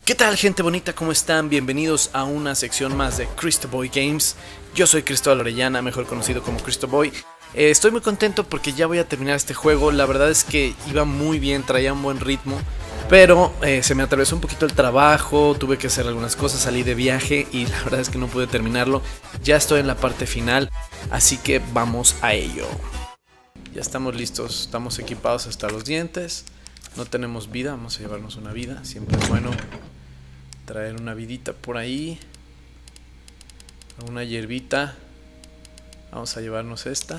¿Qué tal, gente bonita? ¿Cómo están? Bienvenidos a una sección más de Cristoboy Games. Yo soy Cristóbal Orellana, mejor conocido como Cristoboy. Estoy muy contento porque ya voy a terminar este juego. La verdad es que iba muy bien, traía un buen ritmo, pero se me atravesó un poquito el trabajo, tuve que hacer algunas cosas, salí de viaje y la verdad es que no pude terminarlo. Ya estoy en la parte final, así que vamos a ello. Ya estamos listos, estamos equipados hasta los dientes. No tenemos vida, vamos a llevarnos una vida. Siempre es bueno traer una vidita por ahí, una hierbita. Vamos a llevarnos esta.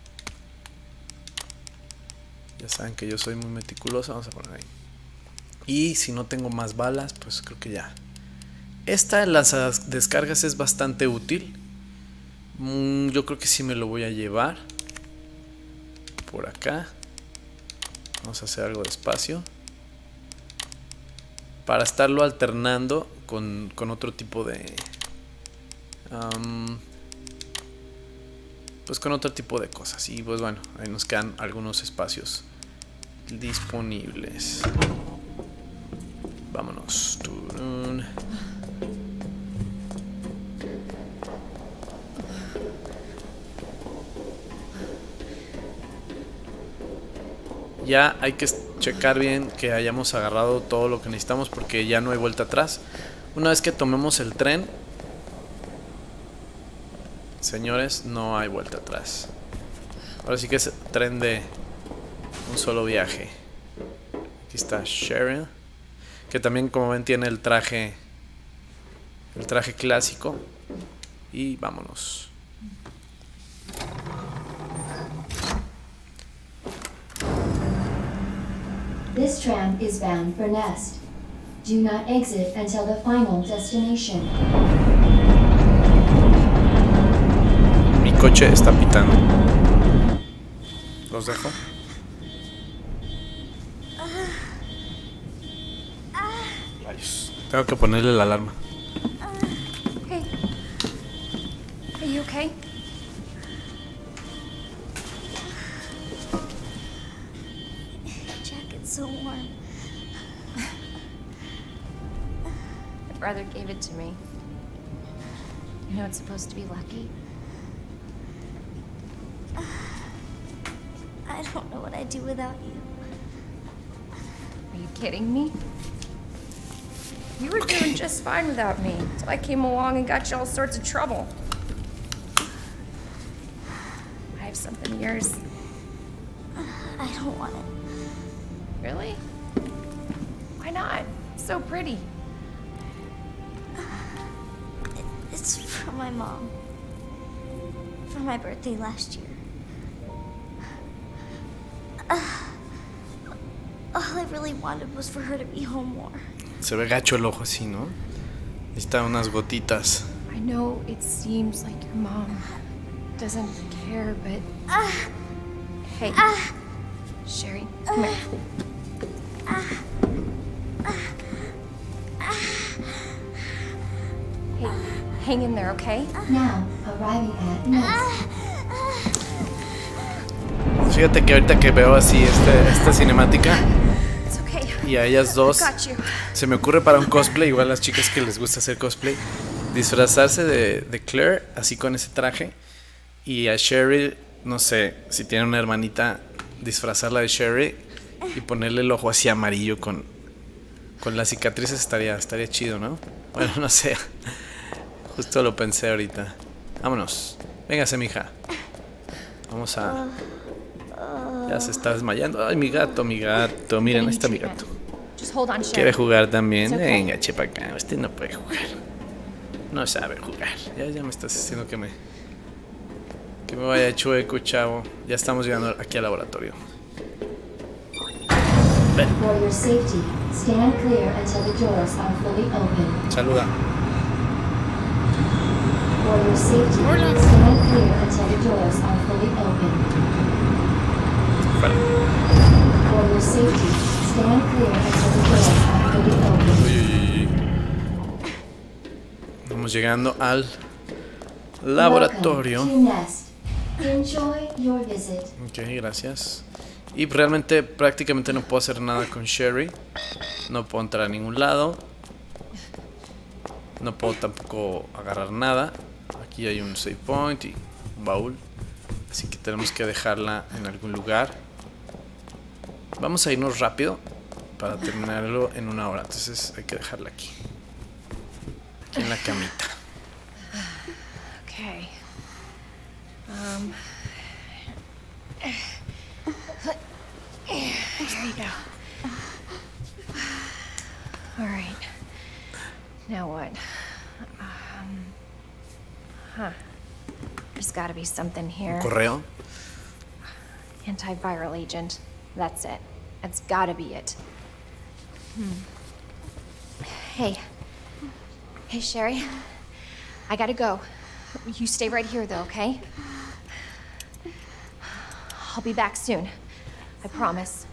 Ya saben que yo soy muy meticuloso, vamos a poner ahí. Y si no tengo más balas, pues creo que ya. Esta en las descargas es bastante útil. Yo creo que sí me lo voy a llevar. Por acá vamos a hacer algo despacio para estarlo alternando con otro tipo de pues con otro tipo de cosas. Y pues bueno, ahí nos quedan algunos espacios disponibles. Vámonos. Ya hay que checar bien que hayamos agarrado todo lo que necesitamos, porque ya no hay vuelta atrás. Una vez que tomemos el tren, señores, no hay vuelta atrás. Ahora sí que es tren de un solo viaje. Aquí está Cheryl, que también, como ven, tiene el traje clásico. Y vámonos. This tram is bound for Nest. Do not exit until the final destination. Mi coche está pitando. ¿Los dejo? Rayos. Tengo que ponerle la alarma. Hey. Are you okay? So warm. My brother gave it to me. You know it's supposed to be lucky. I don't know what I'd do without you. Are you kidding me? You were doing just fine without me, so I came along and got you all sorts of trouble. I have something of yours. I don't want it. Really? Why not? It's so pretty. It's from my mom. For my birthday last year. All I really wanted was for her to be home more. Se ve gacho el ojo así, ¿no? Necesita unas gotitas. I know it seems like your mom doesn't care, but... Hey. Sherry, come here. Hey, hang in there, okay? Now, arriving at Nest. Fíjate que ahorita que veo así esta cinemática It's okay. y a ellas dos, Got you. se me ocurre para un cosplay, igual a las chicas que les gusta hacer cosplay, disfrazarse de Claire, así con ese traje, y a Sherry, no sé, si tiene una hermanita, disfrazarla de Sherry y ponerle el ojo así amarillo con las cicatrices. Estaría chido, ¿no? Bueno, no sé. Justo lo pensé ahorita. Vámonos. Véngase, mija. Vamos a... Ya se está desmayando. Ay, mi gato, mi gato. Miren, ahí está mi gato. Just hold on, Sherry. ¿Quiere jugar también? It's okay. Venga, chepa acá. Usted no puede jugar. No sabe jugar. Ya me estás diciendo que me vaya chueco, chavo. Ya estamos llegando aquí al laboratorio. Ven. For your safety, stand clear until the doors are fully open. Saluda. For your safety, stand clear until the doors are fully open. Vale. For your safety, stand clear until the doors are fully open. Uy. Vamos llegando al laboratorio. Welcome to Nest. Enjoy your visit. Ok, gracias. Y realmente prácticamente no puedo hacer nada con Sherry. No puedo entrar a ningún lado. No puedo tampoco agarrar nada. Aquí hay un save point y un baúl. Así que tenemos que dejarla en algún lugar. Vamos a irnos rápido para terminarlo en 1 hora. Entonces hay que dejarla aquí. Aquí en la camita. Okay. Here you go. All right. Now what? There's got to be something here. Correo. Antiviral agent. That's it. That's got to be it. Hey. Hey, Sherry. I gotta go. You stay right here, though, okay? I'll be back soon. I promise.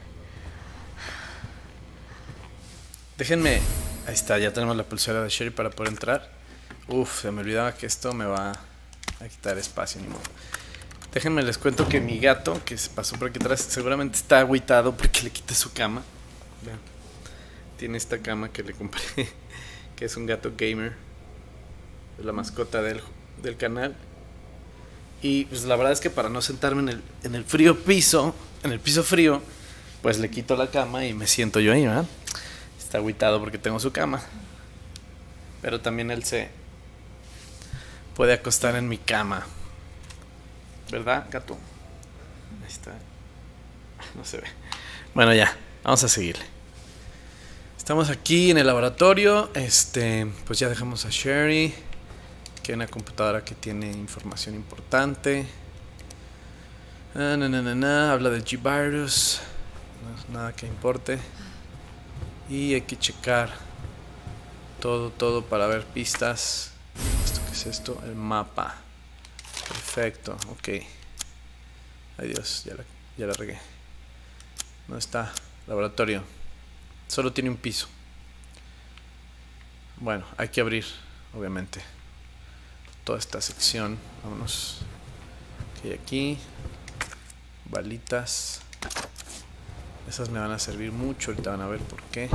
Déjenme. Ahí está, ya tenemos la pulsera de Sherry para poder entrar. Uf, se me olvidaba que esto me va a quitar espacio, ni modo. Déjenme les cuento que mi gato, que se pasó por aquí atrás, seguramente está agüitado porque le quité su cama. Vean, tiene esta cama que le compré, que es un gato gamer, es la mascota del canal. Y pues la verdad es que para no sentarme en el frío piso, en el piso frío, pues le quito la cama y me siento yo ahí, ¿verdad? Está agüitado porque tengo su cama. Pero también él se puede acostar en mi cama. ¿Verdad, gato? Ahí está. No se ve. Bueno, ya. Vamos a seguirle. Estamos aquí en el laboratorio. Pues ya dejamos a Sherry. Que hay una computadora que tiene información importante. Habla del G-Virus. No, nada que importe. Y hay que checar todo para ver pistas. ¿Esto qué es esto? El mapa. Perfecto, ok. Ay Dios, ya la regué. ¿Dónde está? Laboratorio. Solo tiene un piso. Bueno, hay que abrir, obviamente, toda esta sección. Vámonos. Ok, aquí. Balitas. Esas me van a servir mucho. Ahorita van a ver por qué.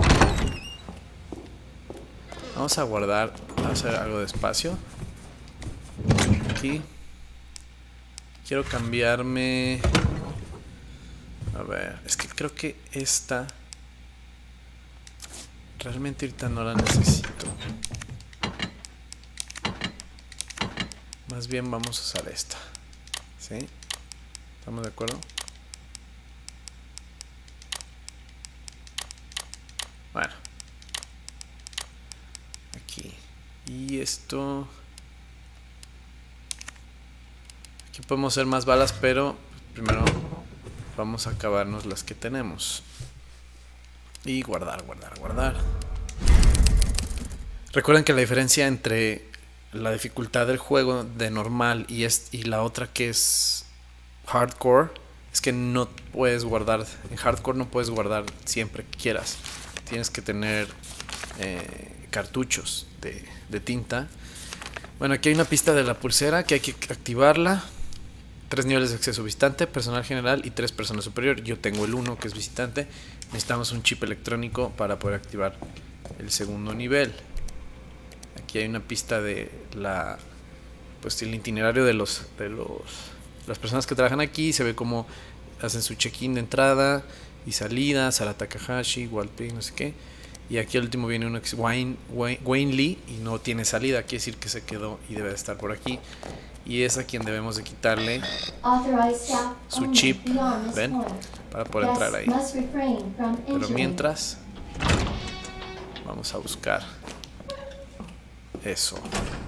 Vamos a guardar. Vamos a hacer algo de espacio. Aquí. Quiero cambiarme. A ver, es que creo que esta realmente ahorita no la necesito. Más bien vamos a usar esta. ¿Sí? ¿Estamos de acuerdo? Bueno. Aquí. Y esto... Aquí podemos hacer más balas, pero primero vamos a acabarnos las que tenemos. Y guardar. Recuerden que la diferencia entre la dificultad del juego de normal y la otra que es hardcore es que no puedes guardar. En hardcore no puedes guardar siempre que quieras. Tienes que tener cartuchos de tinta. Bueno, aquí hay una pista de la pulsera que hay que activarla. 3 niveles de acceso: visitante, personal general y 3 personas superior. Yo tengo el 1, que es visitante. Necesitamos un chip electrónico para poder activar el segundo nivel. Aquí hay una pista de pues el itinerario de las personas que trabajan aquí. Se ve cómo hacen su check-in de entrada y salida. Sara Takahashi, Walping, no sé qué. Y aquí al último viene uno que es Wayne Lee y no tiene salida. Quiere decir que se quedó y debe de estar por aquí. Y es a quien debemos de quitarle su chip, ¿ven? Para poder entrar ahí. Pero mientras, vamos a buscar eso.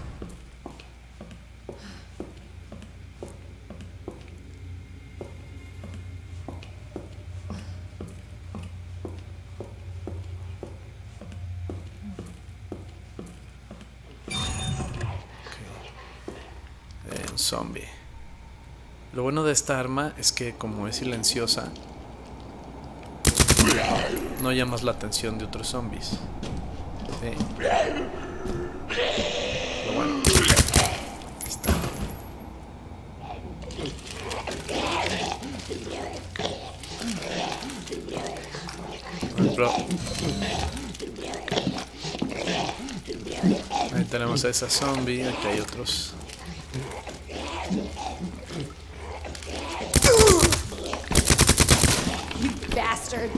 Zombie. Lo bueno de esta arma es que como es silenciosa, no llamas la atención de otros zombies. Sí. Lo bueno. Ahí está. Bro. Ahí tenemos a esa zombie. Aquí hay otros. Bastard.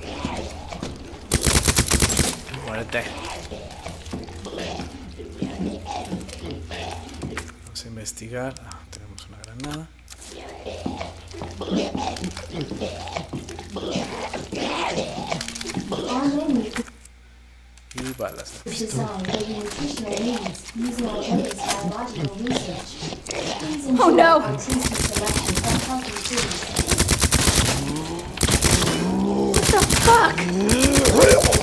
Muérete. Vamos a investigar. Ah, tenemos una granada. Our menu Y balas. is designed for the nutritional needs using our latest biological research. Please enjoy Oh, no. our tasty selection of healthy foods. What the fuck?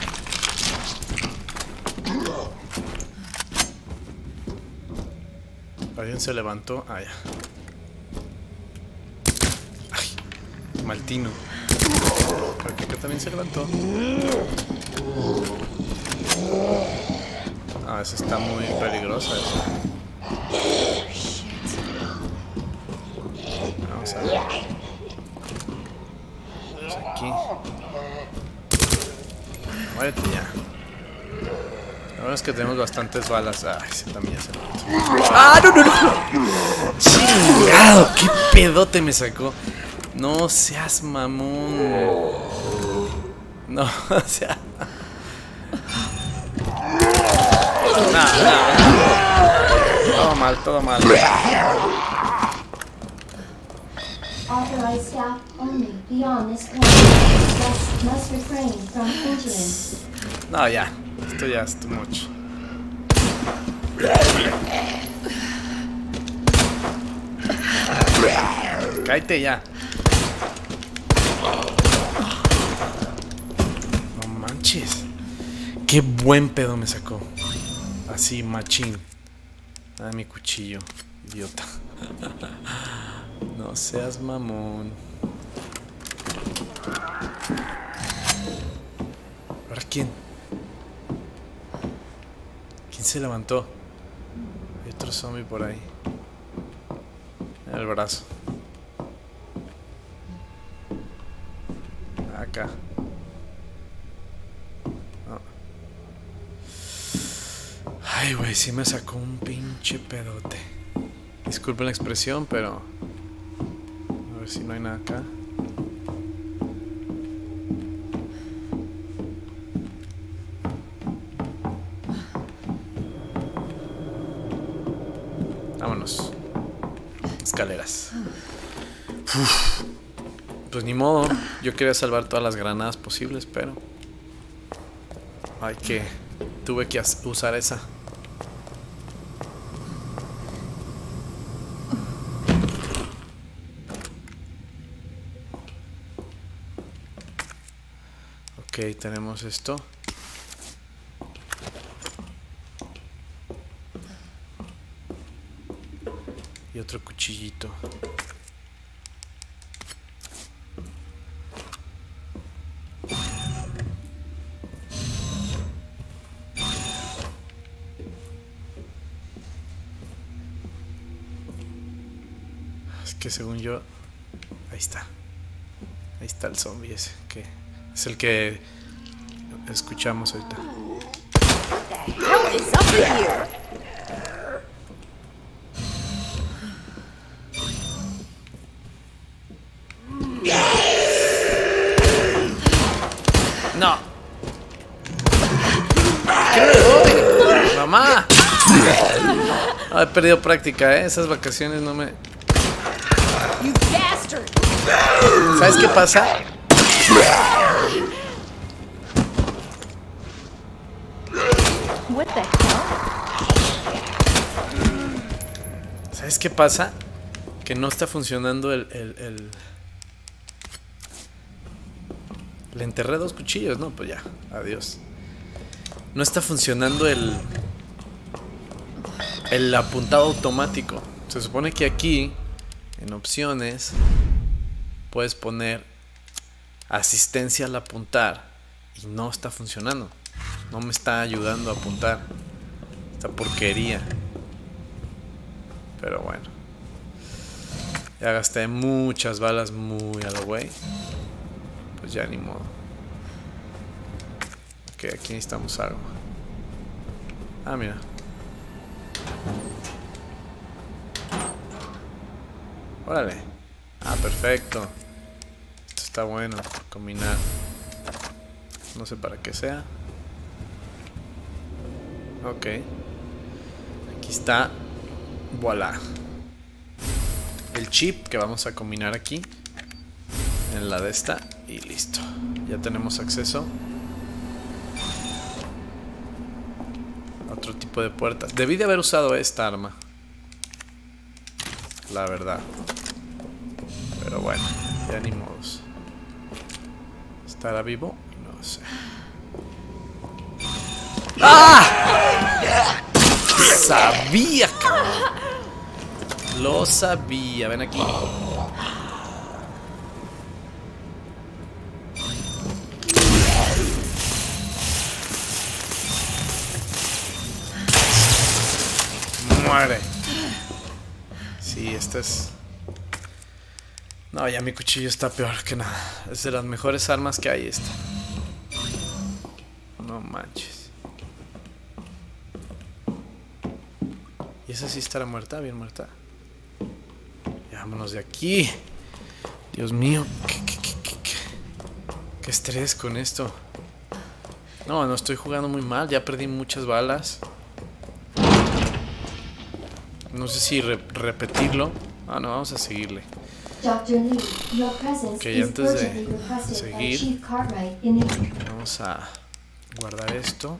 Alguien se levantó. Ah, ya. Ay, Maltino. Creo que acá también se levantó. Ah, esa está muy peligrosa. Esa. Vamos a ver. Vamos aquí. Muérete ya. La verdad es que tenemos bastantes balas. Ay, ese también ya se levantó. ¡Ah, no, no, no! ¡Chingado! ¡Qué pedote me sacó! No seas mamón. No, o sea. No. Todo mal, todo mal. Authorized staff only beyond this point. Guests must refrain from entering. No, ya. Esto ya es too much. Cállate ya. No manches. Qué buen pedo me sacó. Así, machín. Ah, mi cuchillo. Idiota. No seas mamón. ¿Ahora quién? ¿Quién se levantó? Hay otro zombie por ahí. En el brazo. Acá. No. Ay, güey, sí me sacó un pinche pedote. Disculpen la expresión, pero... A ver si no hay nada acá. Vámonos. Escaleras. Uf. Pues ni modo. Yo quería salvar todas las granadas posibles, pero... Tuve que usar esa. Ok, tenemos esto. Y otro cuchillito. Es que según yo... Ahí está. Ahí está el zombie ese. Que es el que escuchamos ahorita. What is up here? No. ¿Qué le doy? Mamá. No, he perdido práctica, Esas vacaciones no me... You bastard! ¿Sabes qué pasa? What the hell? ¿Sabes qué pasa? Que no está funcionando Le enterré 2 cuchillos, no, pues ya, adiós. No está funcionando el apuntado automático. Se supone que aquí, en opciones, puedes poner asistencia al apuntar y no está funcionando. No me está ayudando a apuntar. Esta porquería. Pero bueno. Ya gasté muchas balas muy a lo güey. Pues ya ni modo. Ok, aquí necesitamos algo. Ah, mira. Órale. Ah, perfecto. Esto está bueno. Combinar. No sé para qué sea. Ok. Aquí está. Voilà. El chip que vamos a combinar aquí. En la de esta. Y listo. Ya tenemos acceso a otro tipo de puertas. Debí de haber usado esta arma, la verdad. Pero bueno, ya ni modos. ¿Estará vivo? No sé. ¡Ah! Sabía, cabrón. Lo sabía. Ven aquí. Muere. Sí, esta es... No, ya mi cuchillo está peor que nada. Es de las mejores armas que hay esta. No manches. ¿Y esa sí estará muerta? Bien muerta. Ya vámonos de aquí. Dios mío. Qué estrés con esto. No estoy jugando muy mal. Ya perdí muchas balas. No sé si repetirlo. Ah, no, vamos a seguirle. Ok, antes de seguir, vamos a guardar esto.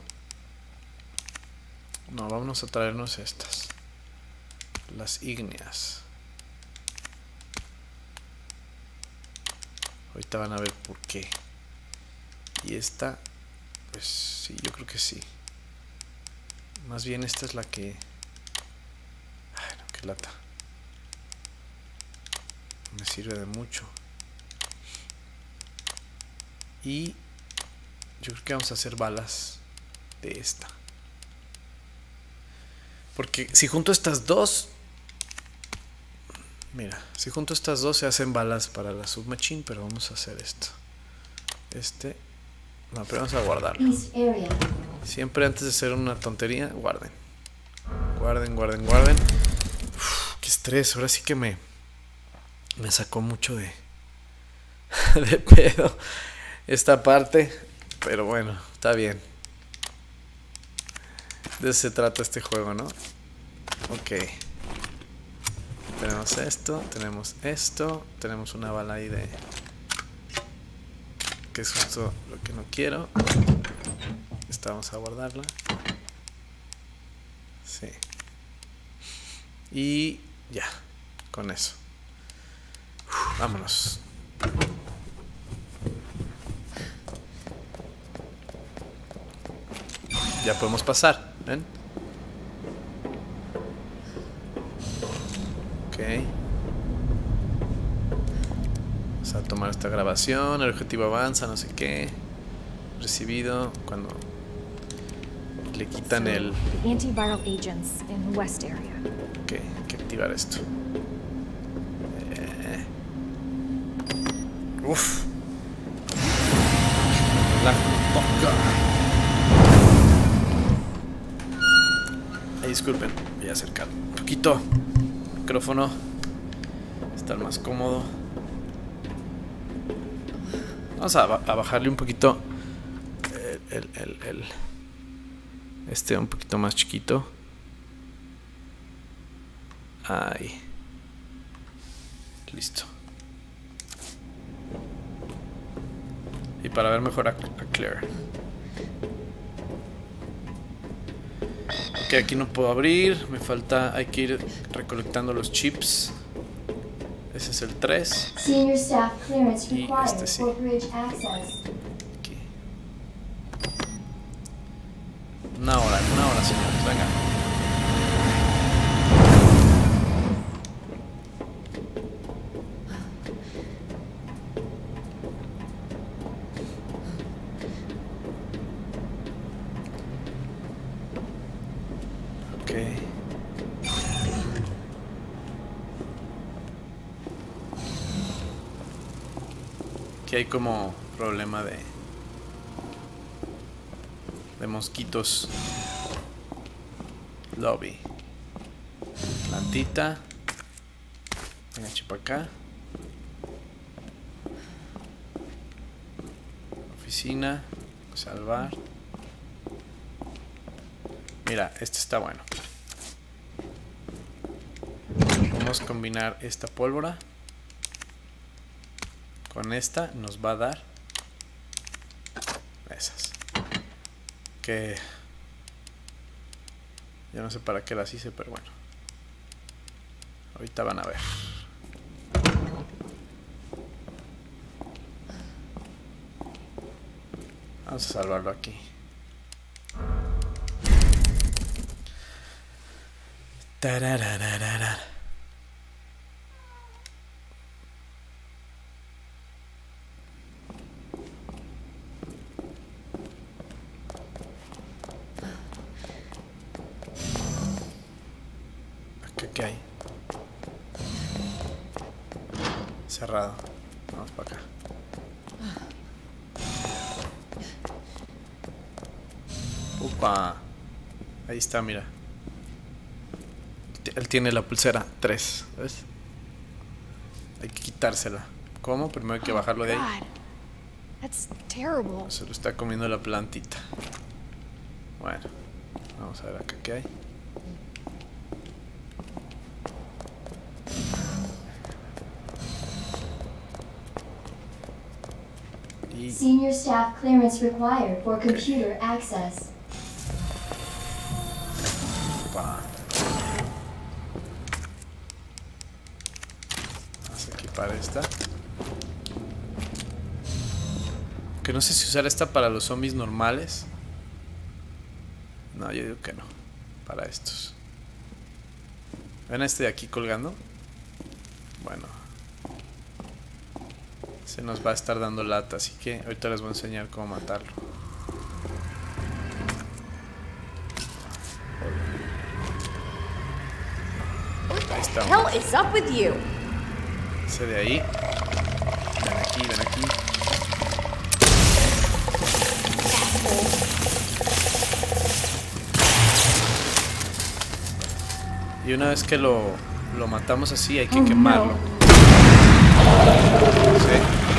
No, vamos a traernos estas. Las ígneas. Ahorita van a ver por qué. Y esta, pues sí, yo creo que sí. Más bien esta es la que... Ay, no, qué lata. Me sirve de mucho. Y yo creo que vamos a hacer balas de esta. Porque si junto estas dos... Mira, si junto estas dos se hacen balas para la submachine, pero vamos a hacer esto. No, pero vamos a guardarlo. Siempre antes de hacer una tontería, guarden. Guarden. Uf, qué estrés, ahora sí que me sacó mucho de pedo esta parte. Pero bueno, está bien. De eso se trata este juego, ¿no? Ok. Tenemos esto, tenemos esto. Tenemos una bala ahí de... que es justo lo que no quiero. Esta vamos a guardarla. Sí. Y ya, con eso. Vámonos. Ya podemos pasar, ¿ven? Ok. Vamos a tomar esta grabación. El objetivo avanza, no sé qué. Recibido cuando le quitan el... Antiviral agents in the west area. Ok, hay que activar esto. Uf. La toca. Ay, disculpen, voy a acercar un poquito el micrófono. Estar más cómodo. Vamos a bajarle un poquito un poquito más chiquito. Ahí. Listo. Y para ver mejor a Claire. Ok, aquí no puedo abrir. Me falta, hay que ir recolectando los chips. Ese es el 3. Senior staff clearance Y required este sí. for bridge access. Aquí. Una hora, señores, venga. Ok. Aquí hay como problema de mosquitos. Lobby. Plantita. Venga, chupa acá. Oficina. Salvar. Mira, este está bueno. Vamos a combinar esta pólvora con esta. Nos va a dar esas. Que yo no sé para qué las hice, pero bueno. Ahorita van a ver. Vamos a salvarlo aquí. Tarararara. ¿Acá qué hay? Cerrado. Vamos para acá. Upa. Ahí está, mira. Él tiene la pulsera 3, ¿ves? Hay que quitársela. ¿Cómo? Primero hay que bajarlo de ahí. That's terrible. Se lo está comiendo la plantita. Bueno, vamos a ver acá qué hay. Y Senior staff clearance required for computer access. pa. Vamos a equipar esta. Que no sé si usar esta para los zombies normales. No, yo digo que no. Para estos. ¿Ven a este de aquí colgando? Bueno. Se nos va a estar dando lata, así que ahorita les voy a enseñar cómo matarlo. Ahí está. Hell is up with you? Ese de ahí. Ven aquí, ven aquí. Y una vez que lo matamos así, hay que quemarlo. ¿Sí?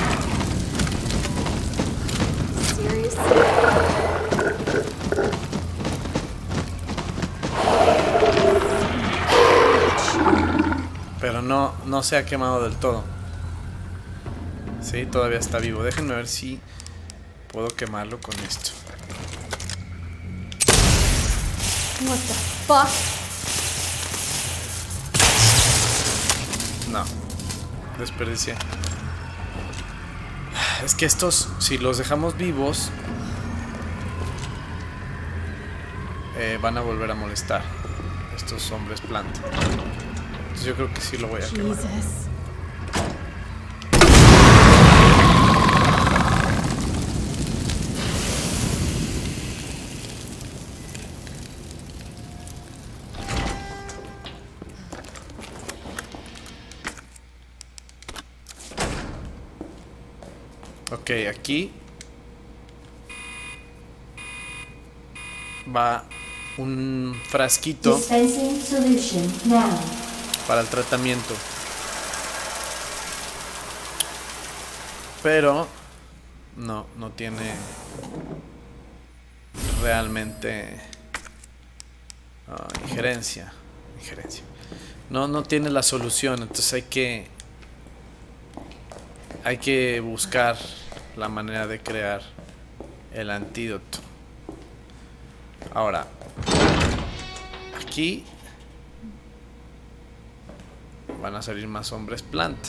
Pero no se ha quemado del todo. Sí, todavía está vivo. Déjenme ver si puedo quemarlo con esto. What the fuck? No, desperdicié. Es que estos, si los dejamos vivos, van a volver a molestar. Estos hombres planta. Entonces yo creo que sí lo voy a quemar. Jesus. Ok, aquí va un frasquito Dispensing solution now. para el tratamiento. Pero no tiene realmente injerencia. No tiene la solución, entonces hay que buscar la manera de crear el antídoto. Ahora, aquí van a salir más hombres planta,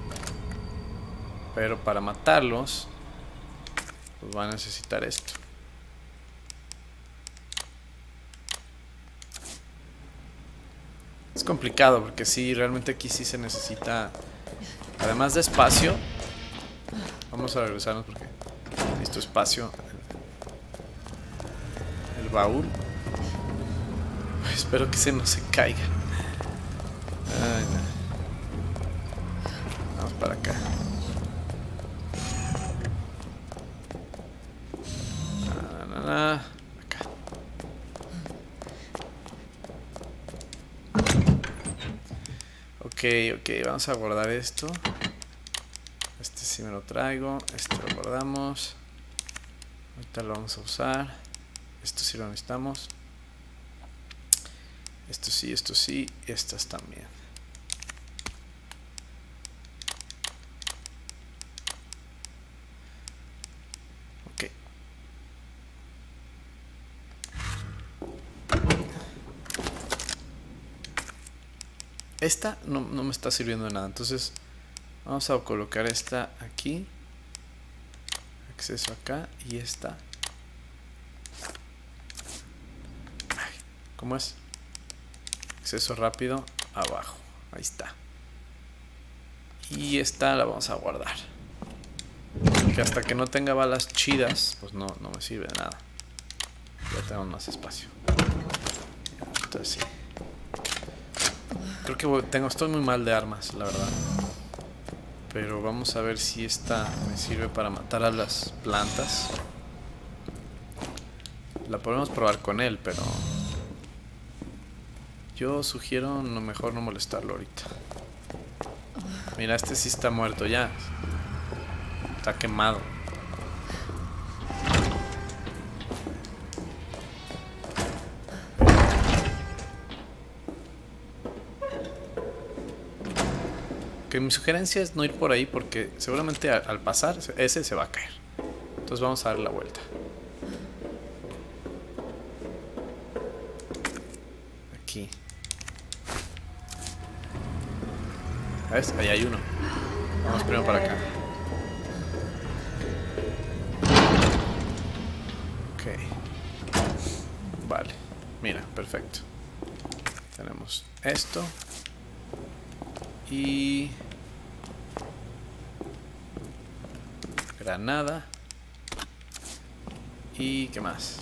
pero para matarlos pues van a necesitar esto. Es complicado porque sí, realmente aquí sí se necesita, además de espacio. Vamos a regresarnos porque necesito espacio. El baúl. Espero que ese no se caiga. Ay, no. Vamos para acá. Acá. Ok, vamos a guardar esto. Este sí me lo traigo. Este lo guardamos. Ahorita lo vamos a usar. Esto sí lo necesitamos. Esto sí. Estas también. Ok. Esta no me está sirviendo de nada. Entonces vamos a colocar esta aquí. Acceso acá. Y esta. ¿Cómo es? Acceso rápido abajo. Ahí está. Y esta la vamos a guardar. Que hasta que no tenga balas chidas, pues no me sirve de nada. Ya tenemos más espacio. Entonces sí. Creo que estoy muy mal de armas, la verdad. Pero vamos a ver si esta me sirve para matar a las plantas. La podemos probar con él, pero yo sugiero mejor no molestarlo ahorita. Mira, este sí está muerto ya. Está quemado. Que mi sugerencia es no ir por ahí porque seguramente al pasar ese se va a caer. Entonces vamos a dar la vuelta. Aquí. ¿Ves? Ahí hay uno. Vamos primero para acá. Ok. Vale. Mira, perfecto. Tenemos esto. Y granada. ¿Y qué más?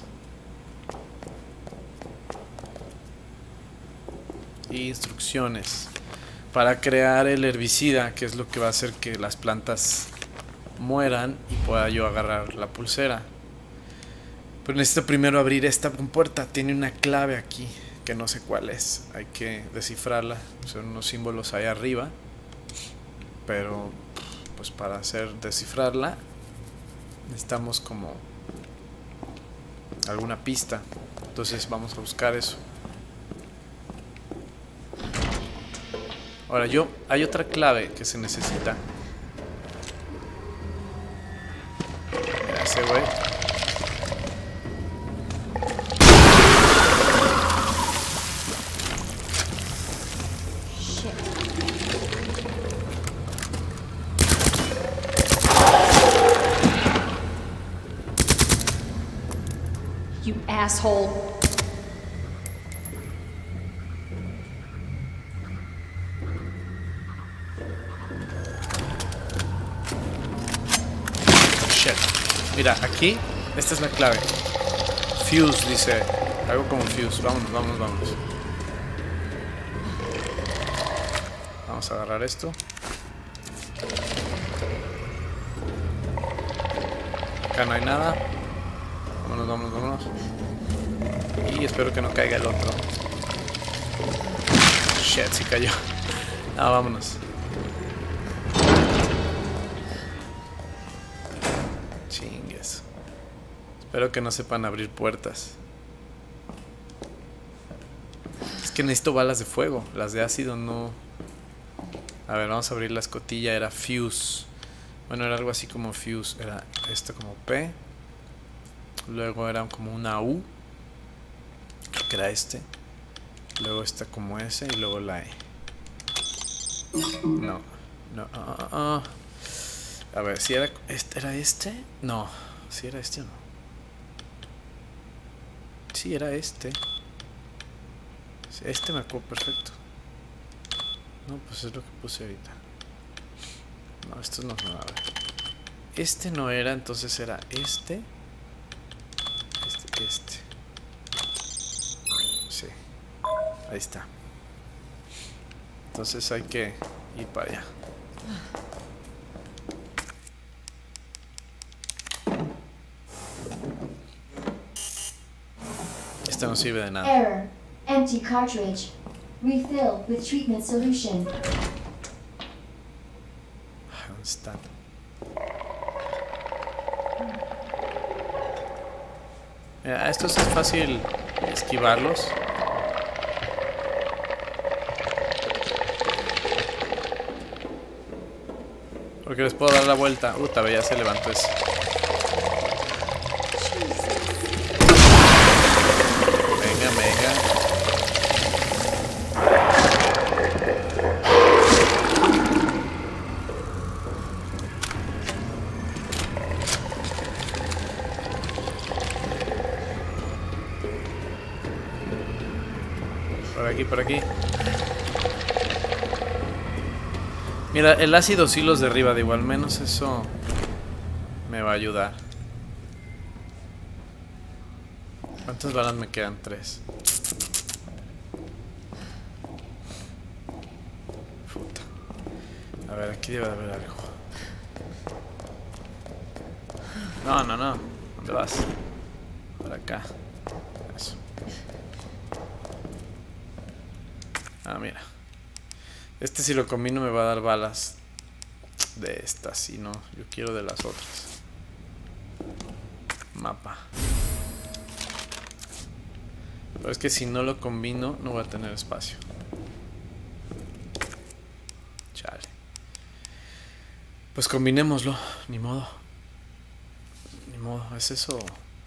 Y instrucciones para crear el herbicida, que es lo que va a hacer que las plantas mueran y pueda yo agarrar la pulsera. Pero necesito primero abrir esta compuerta. Tiene una clave aquí que no sé cuál es. Hay que descifrarla. Son unos símbolos ahí arriba. Pero pues para descifrarla necesitamos como alguna pista. Entonces vamos a buscar eso. Ahora hay otra clave que se necesita. Mira ese güey. You asshole. Shit. Mira, aquí, esta es la clave. Fuse, dice. Algo como fuse. Vámonos. Vamos a agarrar esto. Acá no hay nada. Vámonos. Y espero que no caiga el otro. Shit, sí cayó. Ah, vámonos. Chingues. Espero que no sepan abrir puertas. Es que necesito balas de fuego. Las de ácido no. A ver, vamos a abrir la escotilla. Era fuse. Bueno, era algo así como fuse. Era esto como P. Luego era como una U. Creo que era este. Luego esta como S. Y luego la E. No. A ver, si era este. ¿Era este? No. Si era este o no. Sí, era este. Este me acuerdo perfecto. No, pues es lo que puse ahorita. No, esto no es nada. A ver. Este no era, entonces era este. Este. Sí. Ahí está. Entonces hay que ir para allá. Este no sirve de nada. Error. Empty cartridge. Refill with treatment solution. Mira, estos es fácil esquivarlos. Porque les puedo dar la vuelta. Ya se levantó ese. Venga, venga. Por aquí. Mira, el ácido sí los derriba, de igual menos eso me va a ayudar. ¿Cuántas balas me quedan? 3. Puta. A ver, aquí debe de haber algo. No. ¿Dónde vas? Por acá. Eso. Ah, mira. Este si lo combino me va a dar balas de estas. Y no, yo quiero de las otras. Mapa. Pero es que si no lo combino no voy a tener espacio. Chale. Pues combinémoslo. Ni modo. ¿Es eso?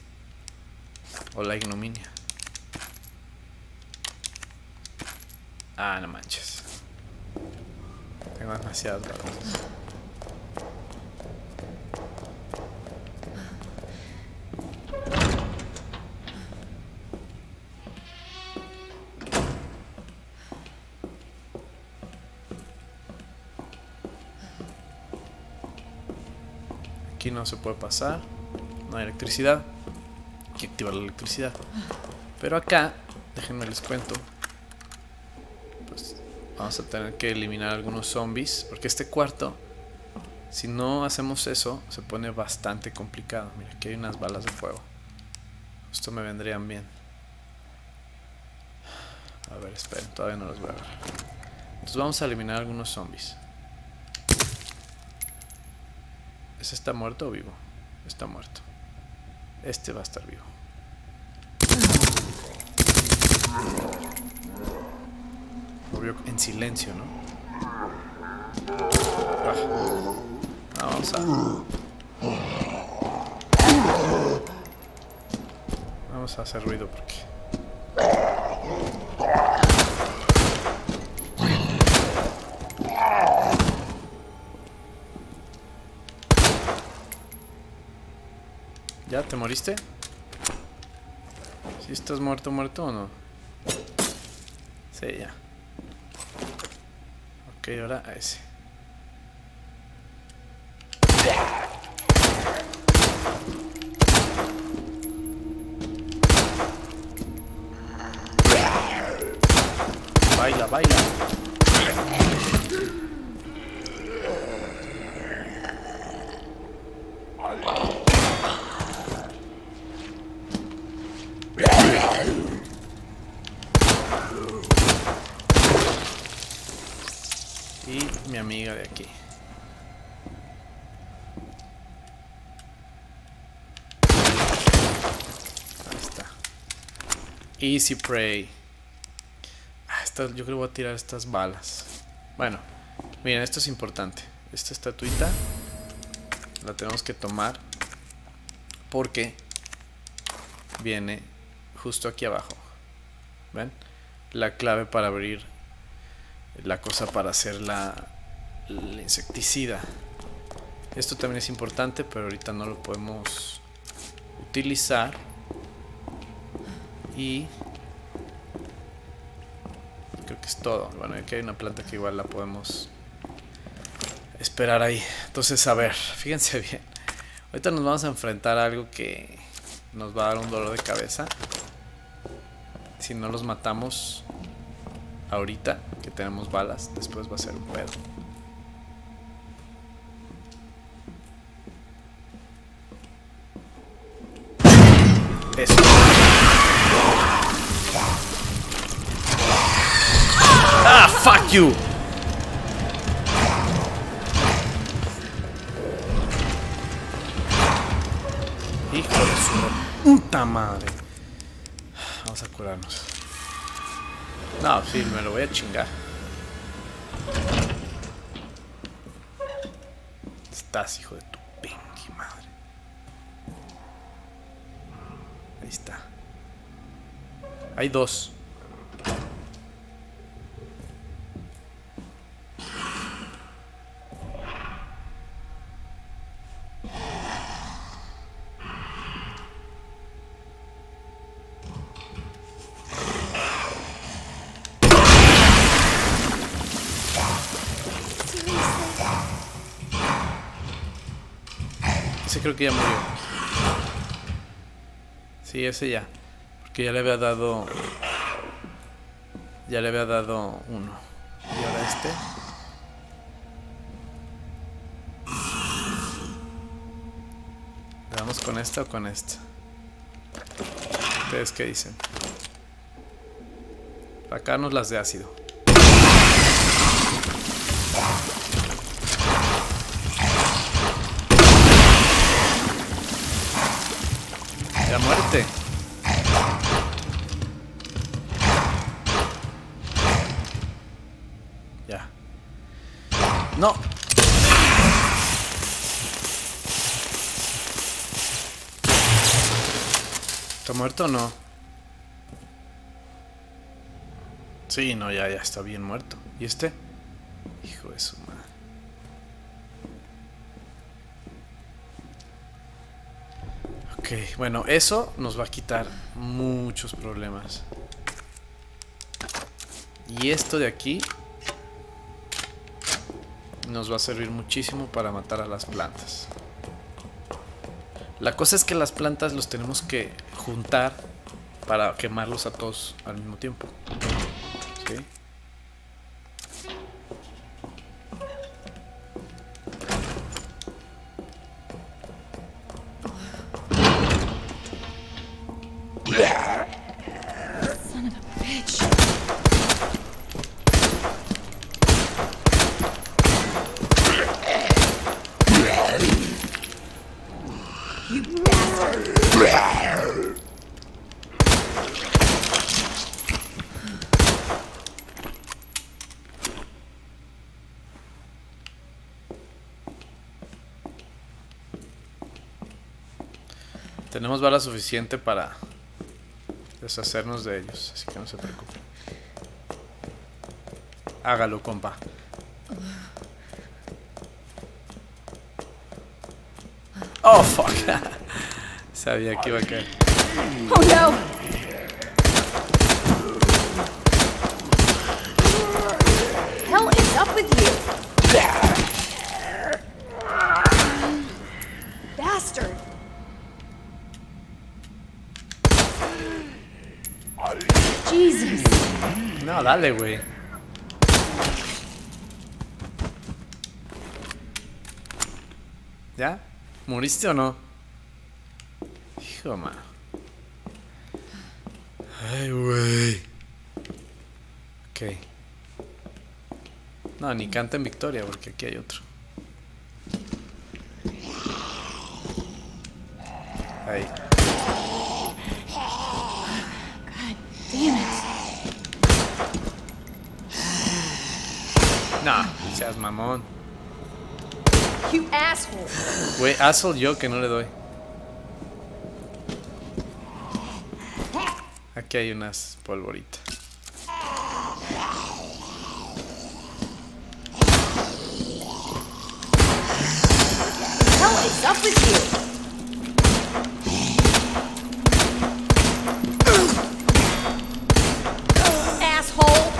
O la ignominia. Ah, no manches. Tengo demasiadas balas. Aquí no se puede pasar. No hay electricidad. Hay que activar la electricidad. Pero acá, déjenme les cuento. Pues vamos a tener que eliminar algunos zombies. Porque este cuarto, si no hacemos eso, se pone bastante complicado. Mira, aquí hay unas balas de fuego. Esto me vendrían bien. A ver, esperen, todavía no los voy a ver. Entonces vamos a eliminar algunos zombies. ¿Ese está muerto o vivo? Está muerto. Este va a estar vivo. Obvio, en silencio, ¿no? Vamos a hacer ruido porque... ¿Ya te moriste? ¿Sí estás muerto o no? Sí, ya. Ok, ahora a ese. Baila, baila. Y mi amiga de aquí. Ahí está. Easy prey. Yo creo que voy a tirar estas balas. Bueno, miren, esto es importante. Esta estatuita la tenemos que tomar porque viene justo aquí abajo. ¿Ven? La clave para abrir la cosa para hacer la insecticida. Esto también es importante, pero ahorita no lo podemos utilizar. Y creo que es todo. Bueno, aquí hay una planta que igual la podemos esperar ahí. Entonces, a ver, fíjense bien. Ahorita nos vamos a enfrentar a algo que nos va a dar un dolor de cabeza. Si no los matamos ahorita que tenemos balas, después va a ser un pedo. Eso. Ah, fuck you. Hijo de su puta madre. Vamos a curarnos. No, sí, me lo voy a chingar. Estás, hijo de tu pinche madre. Ahí está. Hay dos. Ese creo que ya murió. Sí, ese ya. Porque ya le había dado... Ya le había dado uno. Y ahora este. ¿Le damos con esta o con esta? ¿Ustedes qué dicen? Sacarnos las de ácido. ¡La muerte! Ya. ¡No! ¿Está muerto o no? Sí, no, ya está bien muerto. ¿Y este? Hijo de su madre. Ok, bueno, eso nos va a quitar muchos problemas. Y esto de aquí nos va a servir muchísimo para matar a las plantas. La cosa es que las plantas los tenemos que juntar para quemarlos a todos al mismo tiempo. ¿Sí? Son of a bitch. You bastard. Tenemos bala suficiente para deshacernos de ellos, así que no se preocupen. Hágalo, compa. Oh, fuck. Sabía que iba a caer. Oh no! Hell is up with you? Bastard! Jesus! No, dale, güey. ¿Ya? ¿Moriste o no? Hijo, mano. Ay, güey. Ok. No, ni canta en victoria porque aquí hay otro. Ahí. God damn it! No, seas mamón. You asshole! Güey, asshole yo que no le doy. Aquí hay unas polvoritas. Hell is up with you? Asshole!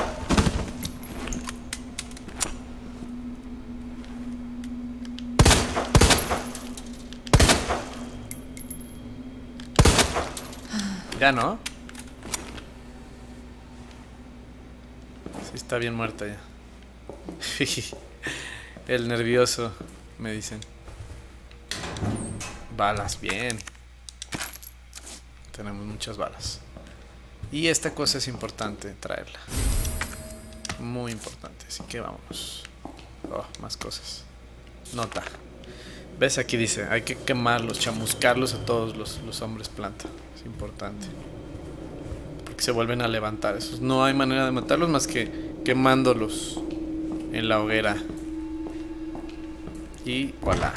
Ya no. Sí, está bien muerta ya. El nervioso, me dicen. Balas, bien. Tenemos muchas balas. Y esta cosa es importante traerla. Muy importante, así que vámonos. Oh, más cosas. Nota. ¿Ves? Aquí dice, hay que quemarlos, chamuscarlos a todos los hombres planta. Es importante. Porque se vuelven a levantar. Esos no hay manera de matarlos más que quemándolos en la hoguera. Y voilà.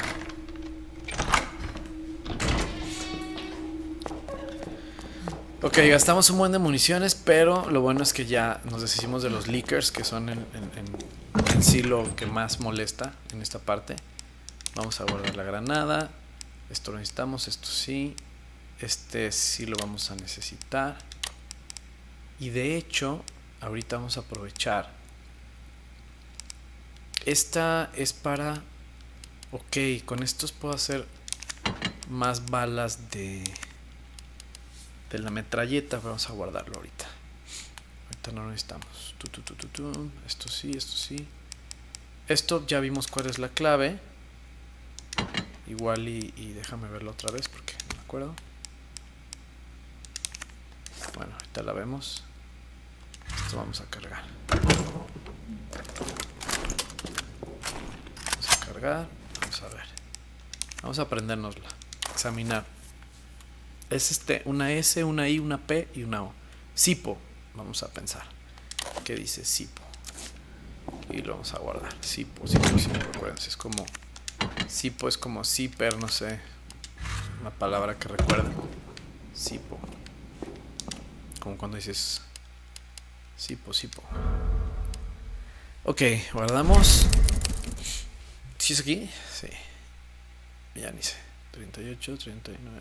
Ok, gastamos un buen de municiones, pero lo bueno es que ya nos deshicimos de los leakers, que son en sí lo que más molesta en esta parte. Vamos a guardar la granada. Esto lo necesitamos, esto sí. Este sí lo vamos a necesitar. Y de hecho, ahorita vamos a aprovechar. Esta es para... Ok, con estos puedo hacer más balas de la metralleta. Vamos a guardarlo ahorita. Ahorita no lo necesitamos. Esto sí, esto sí. Esto ya vimos cuál es la clave. Igual y déjame verlo otra vez porque no me acuerdo. Bueno, ahorita la vemos. Esto vamos a cargar. Vamos a cargar. Vamos a ver. Vamos a aprendérnosla. Examinar. Es una S, una I, una P y una O. Sipo. Vamos a pensar. ¿Qué dice Sipo? Y lo vamos a guardar. Sipo. Acuérdense, es como... Sipo es como zipper, no sé. Una palabra que recuerda. Sipo. Como cuando dices Sipo. Ok, guardamos. ¿Sí es aquí? Sí. Ya ni sé. 38, 39.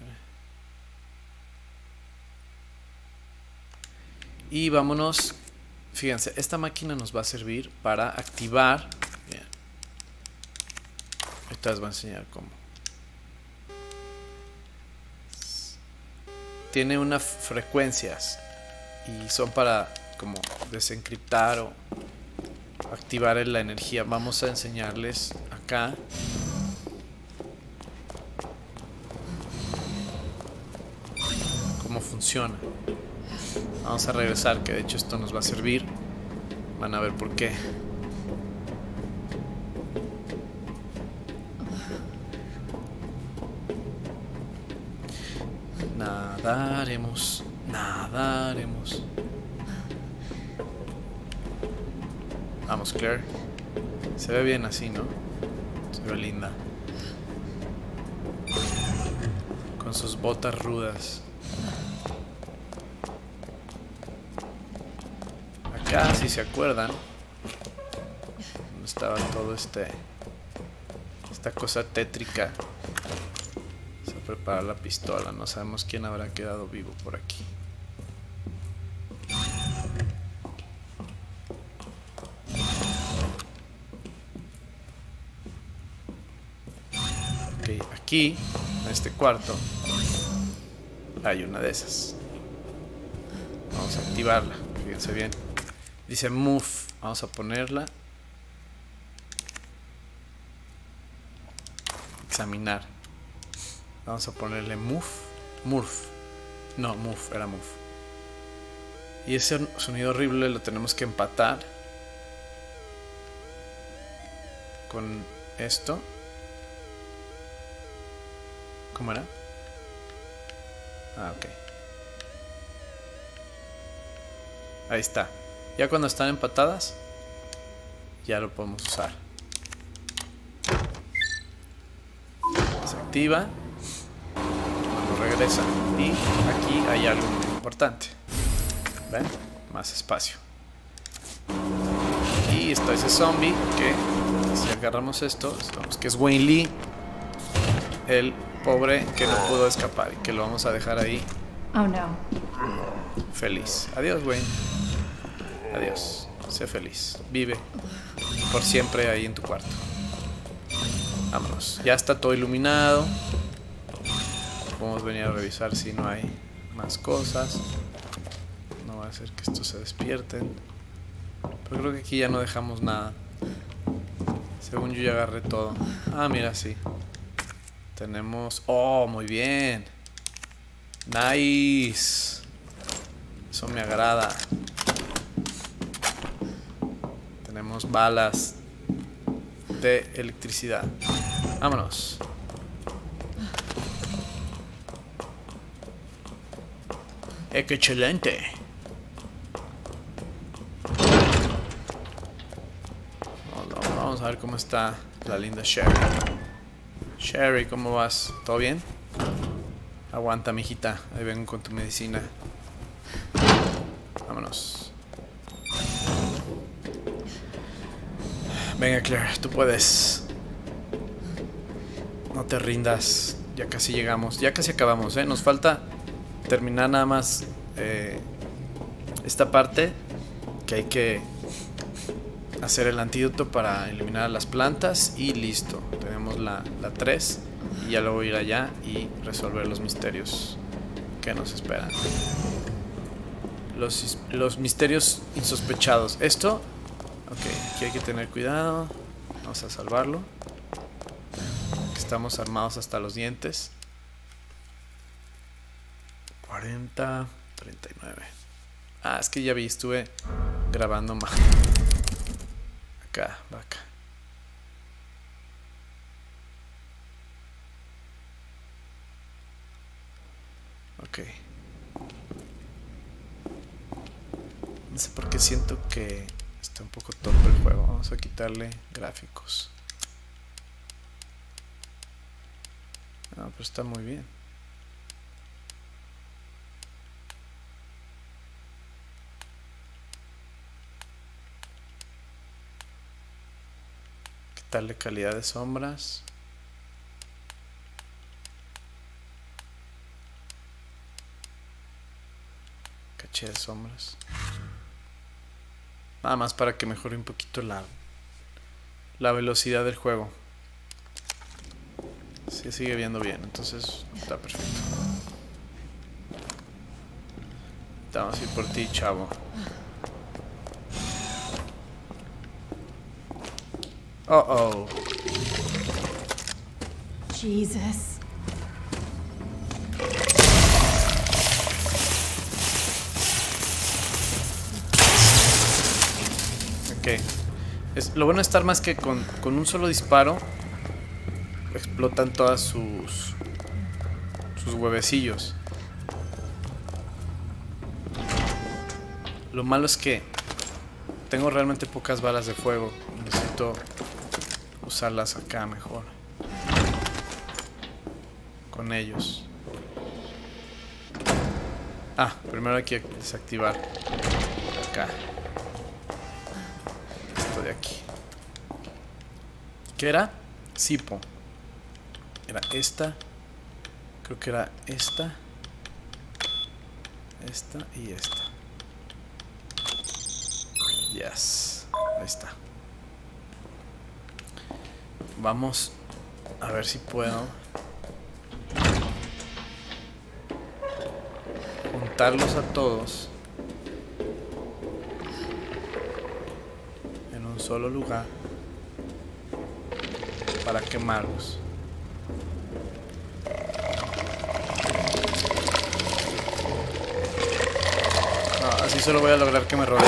Y vámonos. Fíjense, esta máquina nos va a servir para activar. Bien. Ahorita les voy a enseñar cómo. Tiene unas frecuencias y son para como desencriptar o activar la energía. Vamos a enseñarles acá. Cómo funciona. Vamos a regresar, que de hecho esto nos va a servir. Van a ver por qué. Nadaremos. Vamos, Claire. Se ve bien así, ¿no? Se ve linda. Con sus botas rudas. Acá, si se acuerdan, estaba todo esta cosa tétrica. Se prepara la pistola. No sabemos quién habrá quedado vivo por aquí. Ok, aquí, en este cuarto, hay una de esas. Vamos a activarla. Fíjense bien. Dice move. Vamos a ponerla. Examinar. Vamos a ponerle move. No, move, era move. Y ese sonido horrible lo tenemos que empatar con esto. ¿Cómo era? Ah, ok. Ahí está. Ya cuando están empatadas, ya lo podemos usar. Se activa. Cuando regresa. Y aquí hay algo muy importante. ¿Ven? Más espacio. Y está ese zombie que, si agarramos esto, vemos que es Wayne Lee, el pobre que no pudo escapar y que lo vamos a dejar ahí. Oh no. Feliz. Adiós, Wayne. Adiós. Sé feliz. Vive por siempre ahí en tu cuarto. Vámonos. Ya está todo iluminado. Podemos venir a revisar si no hay más cosas. No va a ser que estos se despierten. Pero creo que aquí ya no dejamos nada. Según yo ya agarré todo. Ah, mira, sí. Tenemos... Oh, muy bien. Nice. Eso me agrada. Tenemos balas de electricidad. Vámonos. ¡Qué excelente! Vamos a ver cómo está la linda Sherry. Sherry, ¿cómo vas? ¿Todo bien? Aguanta, mijita. Ahí vengo con tu medicina. Vámonos. Venga, Claire, tú puedes. No te rindas. Ya casi llegamos. Ya casi acabamos, ¿eh? Nos falta terminar nada más esta parte. Que hay que hacer el antídoto para eliminar las plantas. Y listo. Tenemos la 3. Y ya luego ir allá y resolver los misterios que nos esperan. Los misterios insospechados. Esto... Ok, aquí hay que tener cuidado. Vamos a salvarlo. Estamos armados hasta los dientes. 40, 39. Ah, es que ya vi, estuve grabando mal. Acá, va acá. Ok. No sé por qué siento que está un poco torpe el juego. Vamos a quitarle gráficos. No, pero está muy bien. Quitarle calidad de sombras. Caché de sombras. Nada más para que mejore un poquito la velocidad del juego. Se sigue viendo bien, entonces está perfecto. Vamos a ir por ti, chavo. Oh. Jesus. Ok. Lo bueno de estar más que con un solo disparo explotan todas sus huevecillos. Lo malo es que tengo realmente pocas balas de fuego. Necesito usarlas acá mejor. Con ellos. Ah, primero hay que desactivar acá. Esto de aquí. ¿Qué era? Sipo. Era esta. Creo que era esta. Esta y esta. Yes. Ahí está. Vamos a ver si puedo juntarlos a todos en un solo lugar para quemarlos. No, así solo voy a lograr que me rodeen.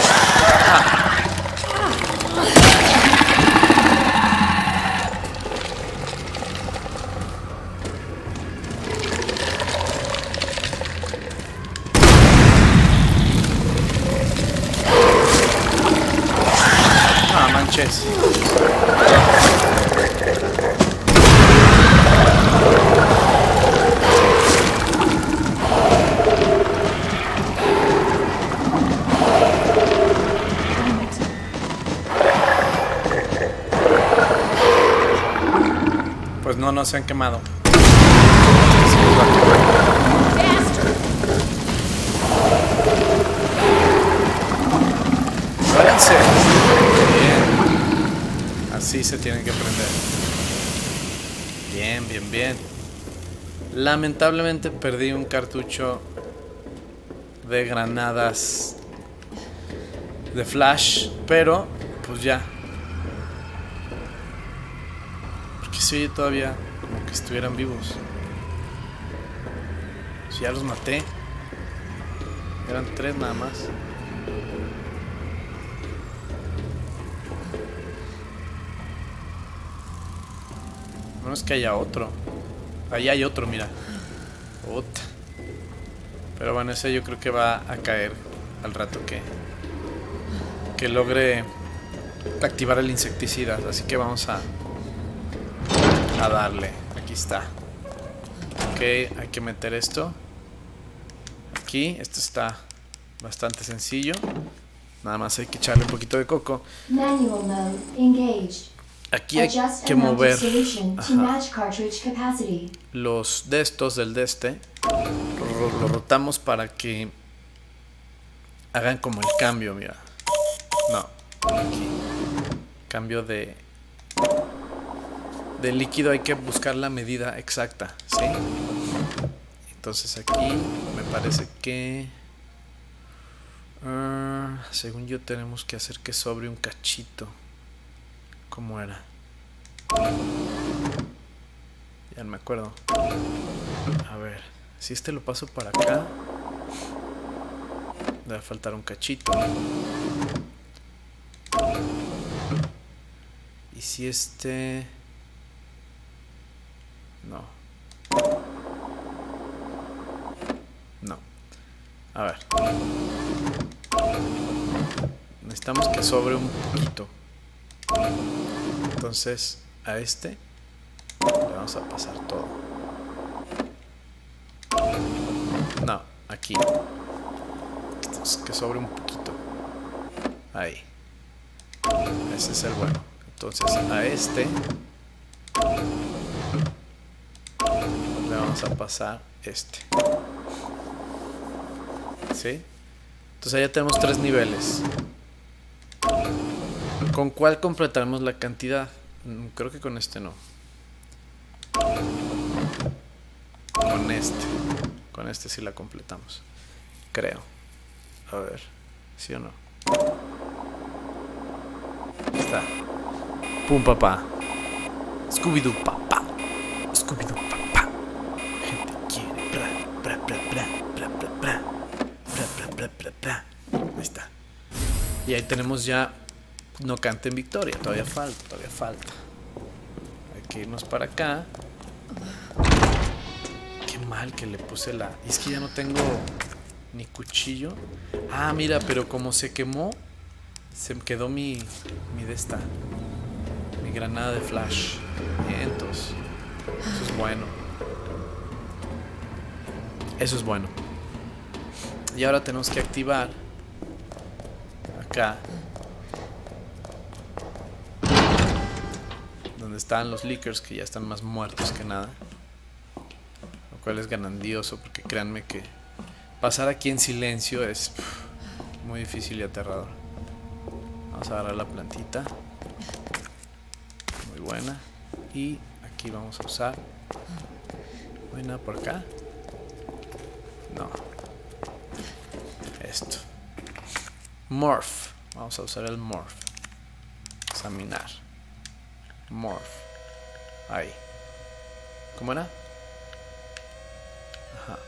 Ah, manches. Pues no se han quemado. Váyanse. Bien. Así se tienen que prender. Bien. Lamentablemente perdí un cartucho de granadas de flash, pero pues ya. Porque se oye todavía como que estuvieran vivos. Si ya los maté. Eran 3 nada más. No es que haya otro. Ahí hay otro, mira. Ota. Pero bueno, ese yo creo que va a caer al rato que logre activar el insecticida. Así que vamos a darle. Aquí está. Ok, hay que meter esto aquí. Esto está bastante sencillo. Nada más hay que echarle un poquito de coco. Manual mode engaged. Aquí hay Adjust que amount of mover solution to match cartridge capacity. los de estos del de este. Lo rotamos para que hagan como el cambio, mira. No, aquí. Cambio de líquido, hay que buscar la medida exacta, ¿sí? Entonces aquí me parece que según yo tenemos que hacer que sobre un cachito. ¿Cómo era? Ya no me acuerdo. A ver, si este lo paso para acá, le va a faltar un cachito. Y si este... No. No. A ver. Necesitamos que sobre un poquito. Entonces a este le vamos a pasar todo. No, aquí. Entonces, que sobre un poquito. Ahí. Ese es el bueno. Entonces a este le vamos a pasar este. ¿Sí? Entonces ya tenemos 3 niveles. ¿Con cuál completaremos la cantidad? Creo que con este no. Con este. Con este sí la completamos. Creo. A ver. ¿Sí o no? Está. Pum papá. Scooby-Doo papá. Scooby-Doo papá. Gente quiere. Bra, bra, bra, bra, bra, bra, bra. Bra, bra, bra, bra, bra. Ahí está. Y ahí tenemos ya. No canten victoria. Todavía falta, todavía falta. Hay que irnos para acá. Qué mal que le puse la... Y es que ya no tengo ni cuchillo. Ah, mira, pero como se quemó, se me quedó mi de esta. Mi granada de flash. Vientos. Eso es bueno. Eso es bueno. Y ahora tenemos que activar acá donde están los leakers, que ya están más muertos que nada, lo cual es grandioso, porque créanme que pasar aquí en silencio es muy difícil y aterrador. Vamos a agarrar la plantita, muy buena, y aquí vamos a usar, no hay nada por acá, no, esto, morph, vamos a usar el morph, examinar, morph, ahí, ¿cómo era? Ajá.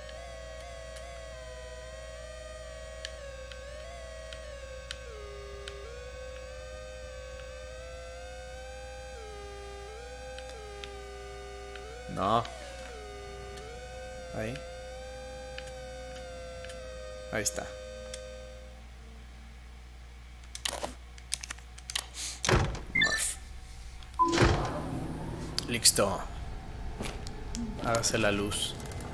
No. Ahí. Ahí está. Morph. Listo. Hágase la luz.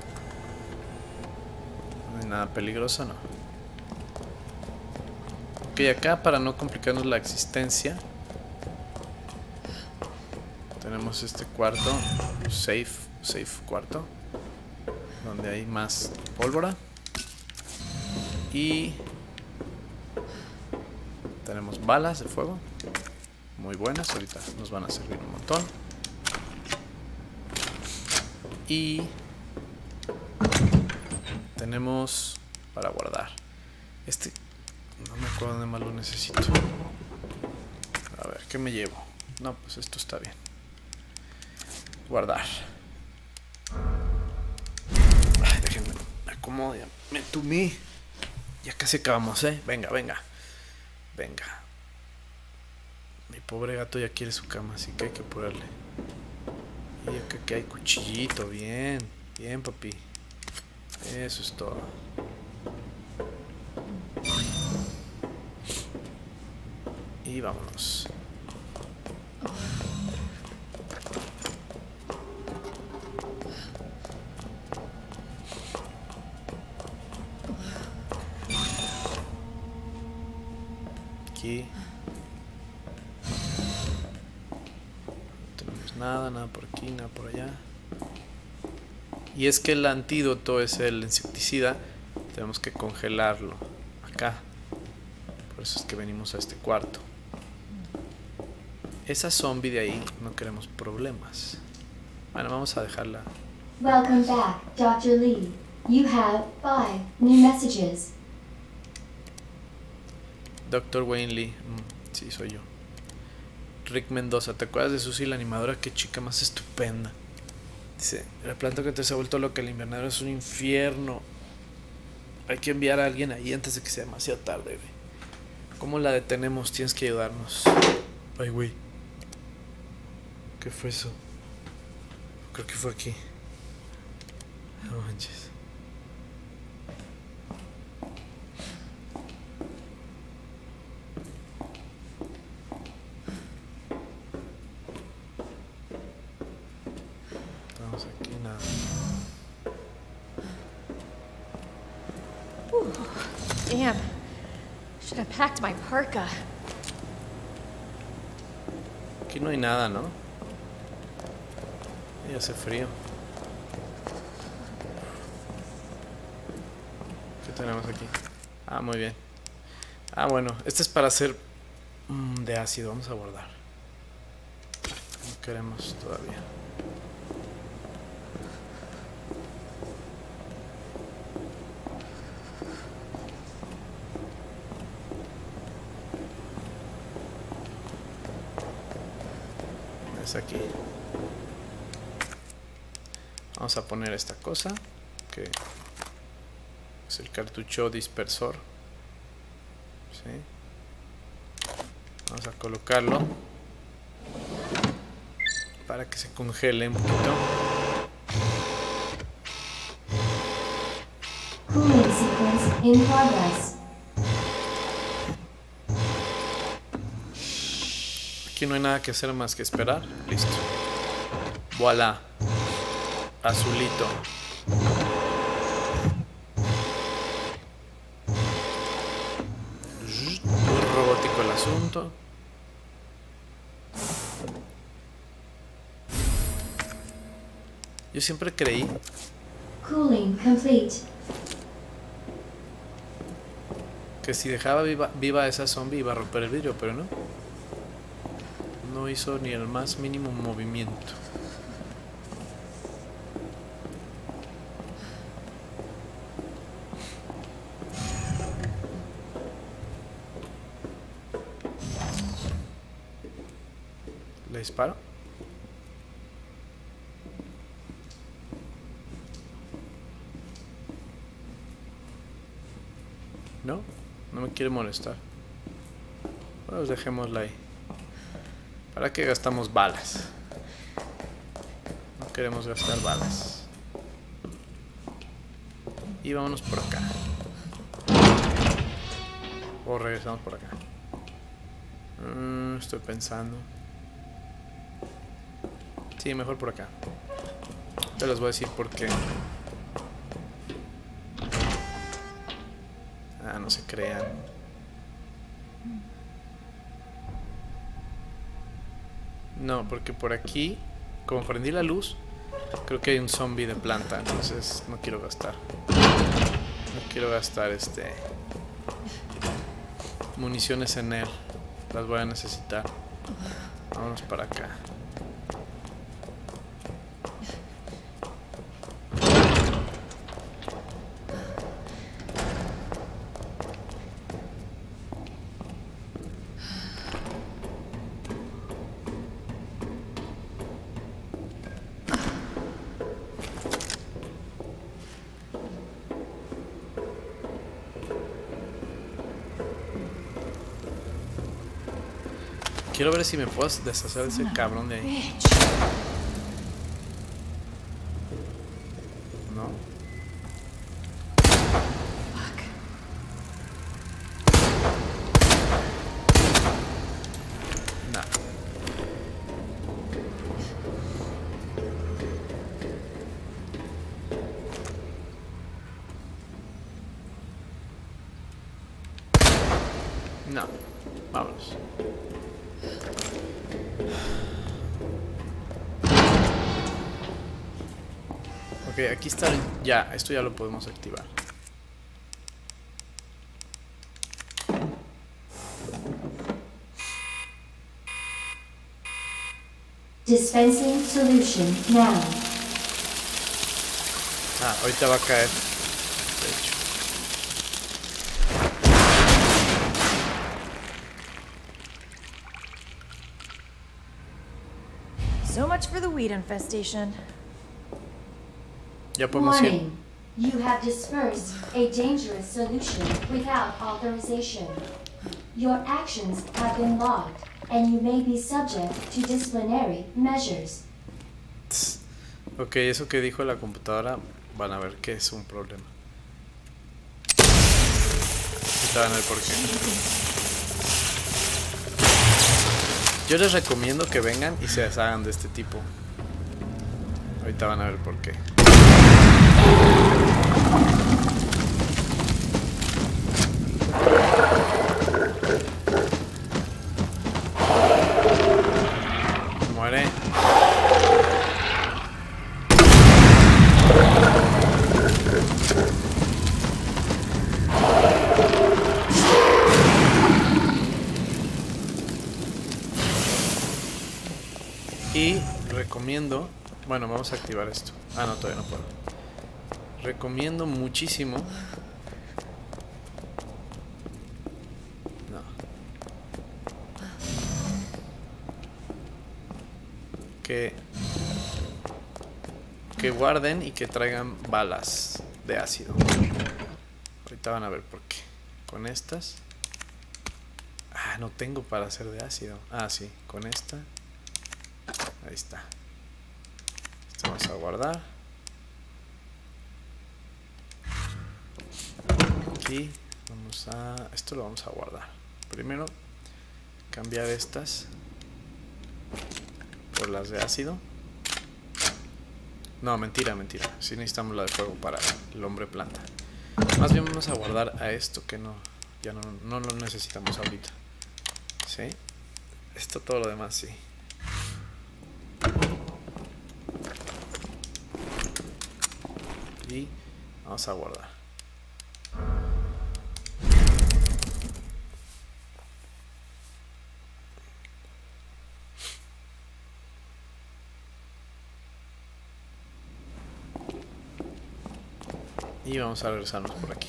No hay nada peligroso, no. Ok, acá para no complicarnos la existencia, tenemos este cuarto, safe cuarto, donde hay más pólvora. Y tenemos balas de fuego, muy buenas, ahorita nos van a servir un montón. Y tenemos para guardar. Este, no me acuerdo dónde más lo necesito. A ver, ¿qué me llevo? No, pues esto está bien. Guardar. Ay, déjenme, me acomodo, ya me tumí. Ya casi acabamos, venga, venga. Venga. Mi pobre gato ya quiere su cama, así que hay que apurarle. Y acá que hay cuchillito, bien, bien papi. Eso es todo. Y vámonos. Aquí. No tenemos nada, nada por aquí, nada por allá. Y es que el antídoto es el insecticida. Tenemos que congelarlo acá. Por eso es que venimos a este cuarto. Esa zombie de ahí no queremos problemas. Bueno, vamos a dejarla. Welcome back, Dr. Lee. You have 5 new messages. Dr. Wayne Lee. Sí, soy yo. Rick Mendoza. ¿Te acuerdas de Susie, la animadora? Qué chica más estupenda. Dice, la planta que te se ha vuelto loca. El invernadero es un infierno. Hay que enviar a alguien ahí antes de que sea demasiado tarde, güey. ¿Cómo la detenemos? Tienes que ayudarnos. Ay, güey. ¿Qué fue eso? Creo que fue aquí. No manches. Estamos aquí, nada. Damn. Should have packed my parka. Aquí no hay nada, ¿no? Y hace frío. ¿Qué tenemos aquí? Ah, muy bien. Ah, bueno, este es para hacer de ácido. Vamos a guardar. No queremos todavía. Es aquí. Vamos a poner esta cosa que es el cartucho dispersor. ¿Sí? Vamos a colocarlo para que se congele un poquito. Cooling sequence in progress. Aquí no hay nada que hacer más que esperar. Listo. Voilà. Azulito. Muy robótico el asunto. Yo siempre creí Cooling complete. que si dejaba viva a esa zombie iba a romper el vidrio, pero no. No hizo ni el más mínimo movimiento. ¿Le disparo? No, no me quiere molestar. Pues dejémosla ahí. ¿Para qué gastamos balas? No queremos gastar balas. Y vámonos por acá. O regresamos por acá. Estoy pensando. Sí, mejor por acá. Yo les voy a decir por qué. Ah, no se crean. No, porque por aquí, como prendí la luz, creo que hay un zombie de planta, entonces no quiero gastar. No quiero gastar municiones en él. Las voy a necesitar. Vámonos para acá. Quiero ver si me puedo deshacer de ese cabrón de ahí. ¿No? No, vámonos. Ok, aquí está. Ya, esto ya lo podemos activar. Dispensing solution now. Ah, ahorita va a caer. De hecho. So much for the weed infestation. Ya podemos ir. Warning. You have dispersed a dangerous solution without authorization. Your actions have been logged, and you may be subject to disciplinary measures. Ok, eso que dijo la computadora, van a ver que es un problema. Ahorita van a ver por qué. Yo les recomiendo que vengan y se deshagan de este tipo. Ahorita van a ver por qué. Muere. Y recomiendo, bueno, vamos a activar esto. Ah, no, todavía no puedo. Recomiendo muchísimo. No. Que guarden y que traigan balas de ácido. Ahorita van a ver por qué. Con estas. Ah, no tengo para hacer de ácido. Ah, sí, con esta. Ahí está. Esto vamos a guardar. Aquí vamos a... Esto lo vamos a guardar. Primero, cambiar estas por las de ácido. No, mentira. Sí necesitamos la de fuego para el hombre planta. Más bien vamos a guardar a esto que no, ya no lo necesitamos ahorita. ¿Sí? Esto, todo lo demás, sí. Y vamos a guardar. Y vamos a regresarnos por aquí.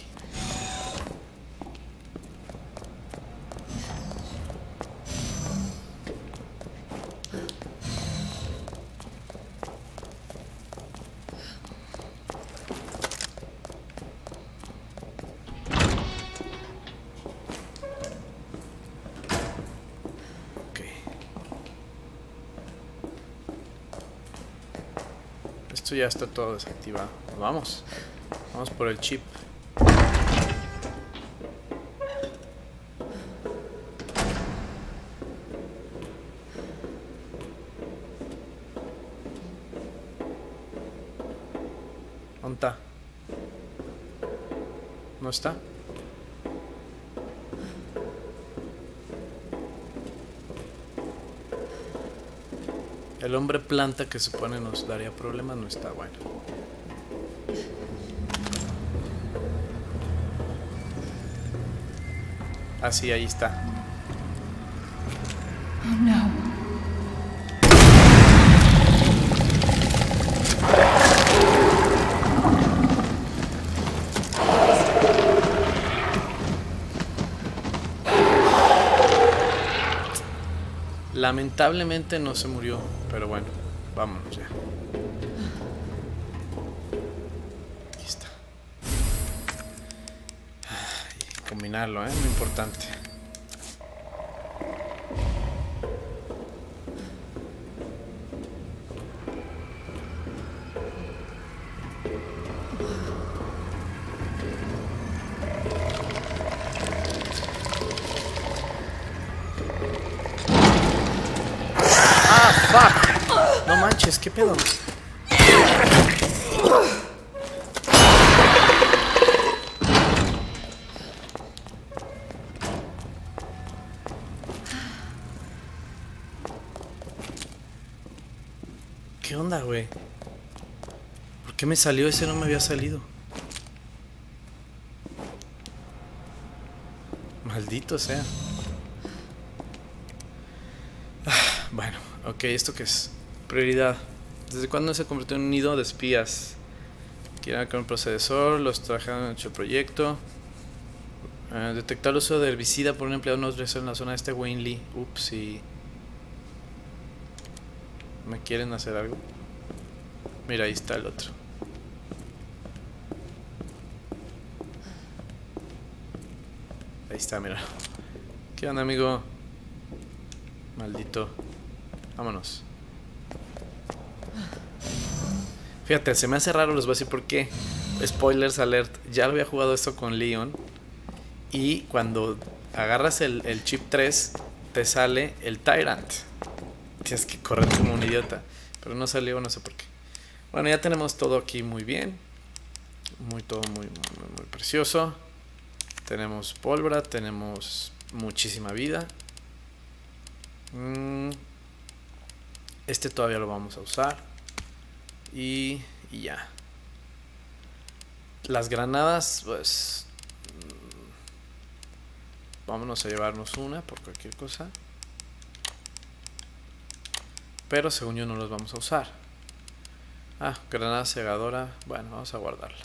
Ok. Esto ya está todo desactivado. Vamos. Vamos por el chip. ¿Dónde está? ¿No está? El hombre planta que supone nos daría problemas no está bueno. Ah, sí, ahí está. Oh no. Lamentablemente no se murió, pero bueno, vámonos ya. Aquí está. Y combinarlo, muy importante. ¡Fuck! No manches, ¿qué pedo? ¿Qué onda, güey? ¿Por qué me salió? Ese no me había salido. Maldito sea. Bueno, ok, ¿esto qué es? Prioridad. ¿Desde cuándo se convirtió en un nido de espías? Quieren con un procesor, los trabajan en dicho proyecto. Detectar el uso de herbicida por un empleado no autorizado en la zona de este Wayne Lee. Ups, y... ¿me quieren hacer algo? Mira, ahí está el otro. Ahí está, mira. ¿Qué onda, amigo? Maldito. Vámonos. Fíjate, se me hace raro, les voy a decir por qué. Spoilers alert. Ya lo había jugado esto con Leon. Y cuando agarras el chip 3, te sale el Tyrant. Tienes que correr como un idiota. Pero no salió, no sé por qué. Bueno, ya tenemos todo aquí muy bien. Todo muy precioso. Tenemos pólvora, tenemos muchísima vida. Este todavía lo vamos a usar. Y ya. Las granadas, pues... vámonos a llevarnos una por cualquier cosa. Pero según yo no los vamos a usar. Granada cegadora. Bueno, vamos a guardarla.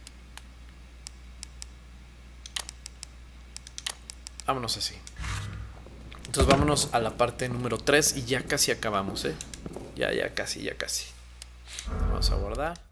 Vámonos así. Entonces vámonos a la parte número 3 y ya casi acabamos, Ya casi. Vamos a guardar.